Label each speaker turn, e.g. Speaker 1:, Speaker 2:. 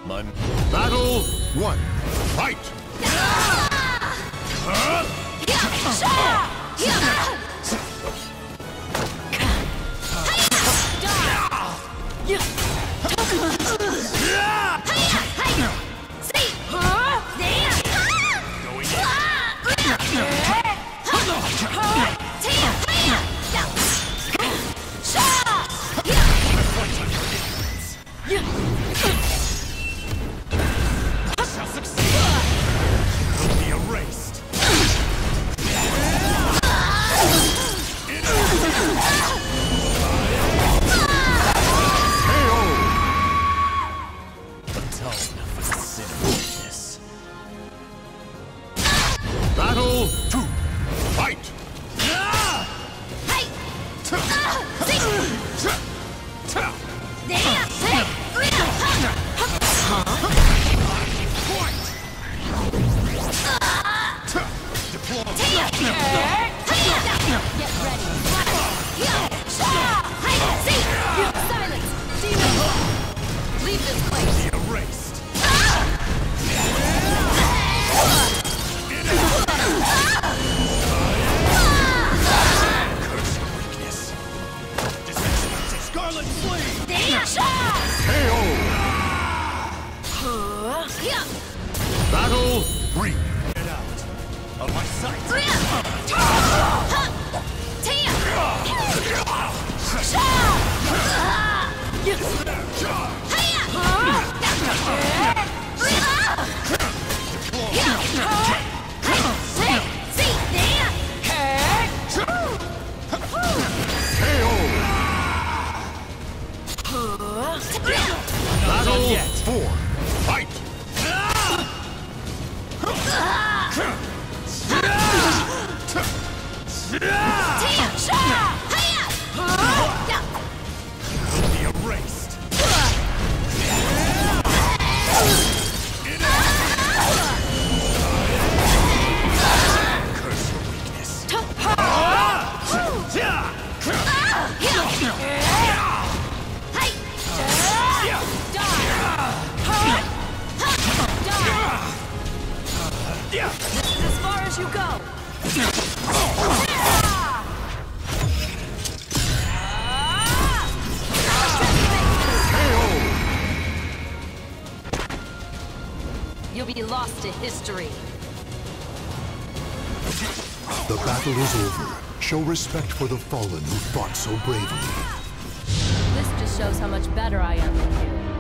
Speaker 1: Man. Battle 1. Fight! Battle 2. Fight!
Speaker 2: Get ready. Silence! Demon! Leave this place!
Speaker 1: Erased! Curse your weakness. Scarlet Flame! KO! Battle 3. Get out of my sight! Battle 4. Fight! Be erased! Curse your weakness.
Speaker 2: This is as far as you go! You'll be lost to history.
Speaker 3: The battle is over. Show respect for the fallen who fought so bravely.
Speaker 2: This just shows how much better I am than you.